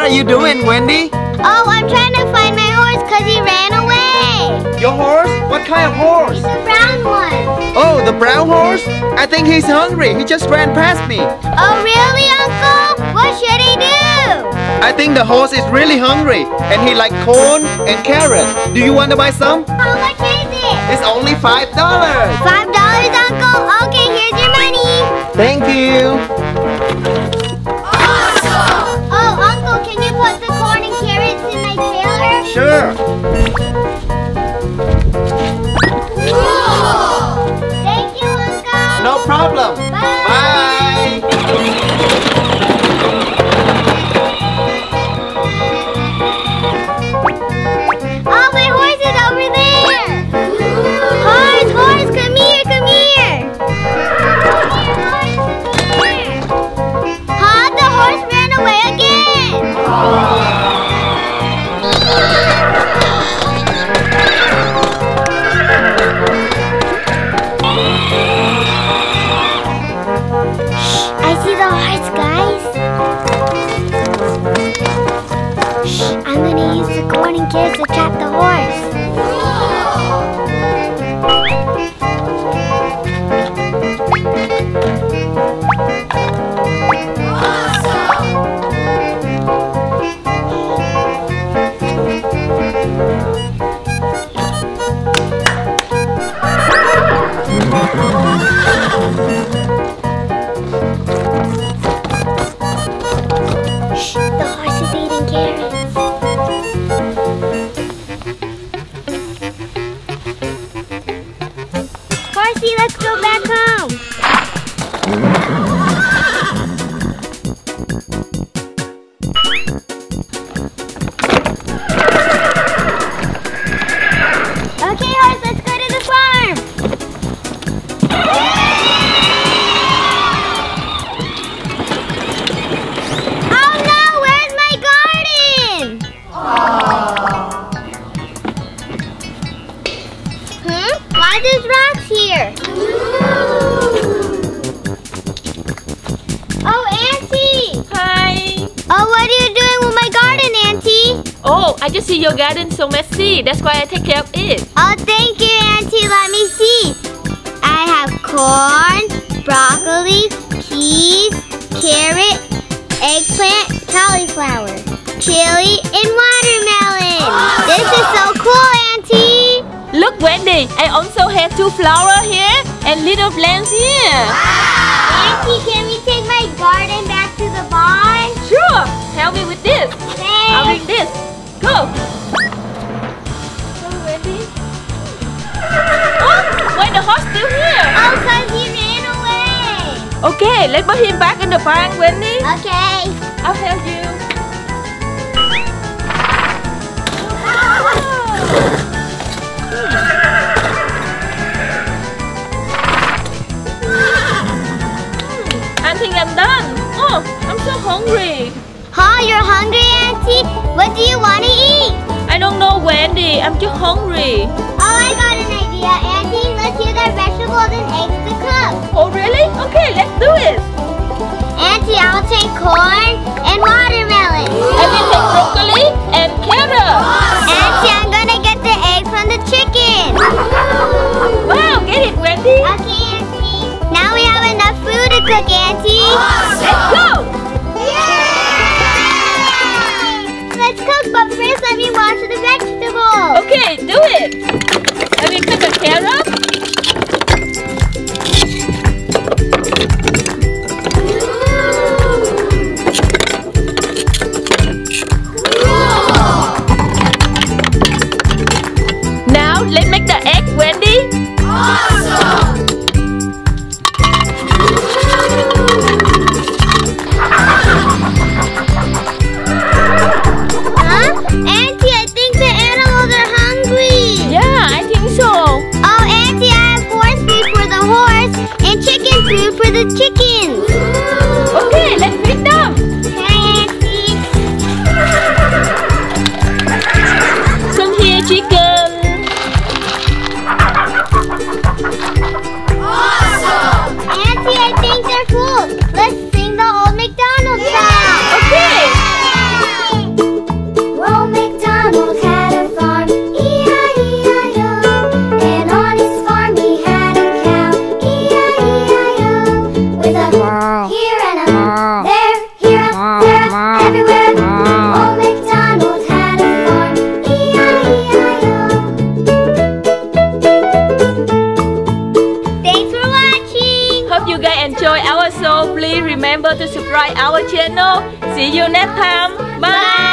are you doing, Wendy? Oh, I'm trying to find my horse because he ran away. Your horse? What kind of horse? The brown one. Oh, the brown horse? I think he's hungry. He just ran past me. Oh, really, Uncle? What should he do? I think the horse is really hungry and he likes corn and carrots. Do you want to buy some? How much is it? It's only $5. $5, Uncle? Okay, here's your money. Thank you. Awesome! Oh, Uncle, can you put the corn and carrots in my trailer? Sure. Thank you, Uncle. No problem. Bye. Oh, my horse is over there. Horse, come here, come here. Huh? The horse ran away again. I see the horse, guys. Shh, I'm gonna use the corn and carrots to trap the horse. Shh, the horse is eating carrots. Horsey, let's go back home. Okay, horse, let's go to the farm. Oh no, where's my garden? Why there's rocks here? Oh, Auntie! Hi. Oh, what are you doing with my garden, Auntie? Oh, I just see your garden so messy. That's why I take care of it. Oh, thank you, Auntie. Let me see. I have corn, broccoli, peas, carrot, eggplant, cauliflower, chili, and watermelon. This is so cool, Auntie. Look, Wendy, I also have 2 flowers here and little plants here. Auntie, can we take my garden back to the barn? Sure. Help me with this. I'll Thanks. bring this. Go. Go, Wendy. Oh, why the horse still here? Oh, 'cause he ran away. Okay, let's put him back in the barn, Wendy. Okay. I'll help you. I think I'm done. Oh, I'm so hungry. Huh? You're hungry, Auntie? What do you want to eat? I don't know, Wendy. I'm just hungry. Oh, I got an idea, Auntie. Let's use our vegetables and eggs to cook. Oh, really? Okay, let's do it. Auntie, I'll take corn and watermelon. I will take broccoli and carrot. Auntie, I'm gonna get the egg from the chicken. Wow, get it, Wendy. Okay, Auntie. Now we have enough food to cook, Auntie. Let's go. Let's cook, but first let me wash the vegetables. Okay, do it. I will cut the carrot. Now let's make the egg, Wendy. Awesome! Huh? Auntie, I think the animals are hungry. Yeah, I think so. Oh, Auntie, I have horse food for the horse and chicken food for the chickens. Okay, let's feed them. Hi, Auntie. Come here, chicken. enjoy our show, please remember to subscribe our channel. See you next time. Bye.